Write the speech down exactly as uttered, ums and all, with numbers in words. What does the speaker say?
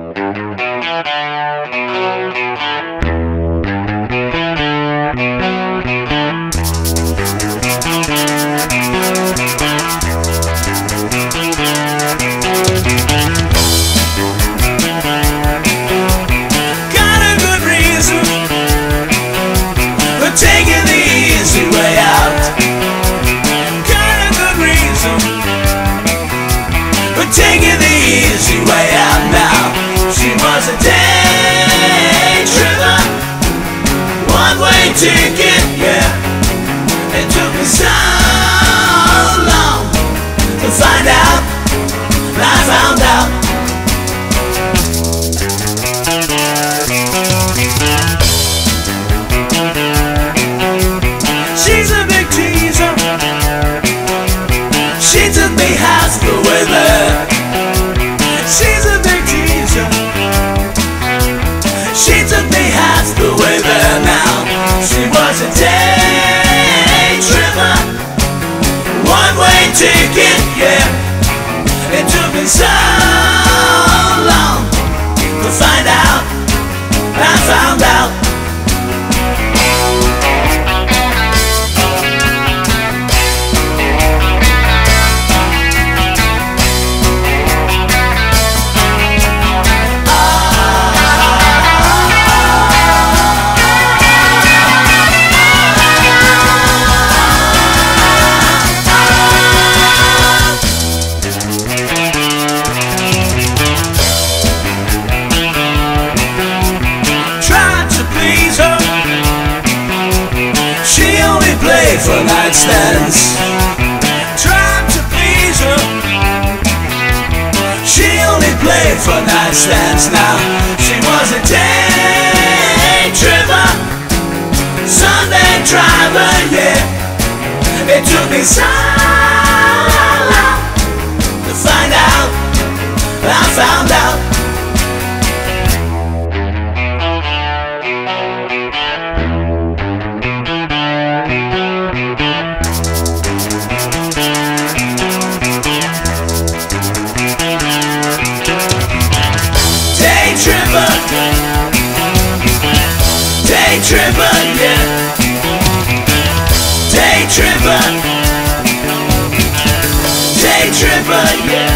Taking the easy way out now. She was a day tripper, one-way ticket, yeah. It took me so long to find out, and I found out. She's a big teaser. She took me high school with her. She's a big teaser. She took me high school with her now. She was a day tripper, one-way ticket, yeah. It took me so long to find out, I found out. For night stands, trying to please her. She only played for night stands now. She was a day tripper, Sunday driver, yeah. It took me so long to find out, I found out. Day tripper, yeah. Day tripper. Day tripper, yeah.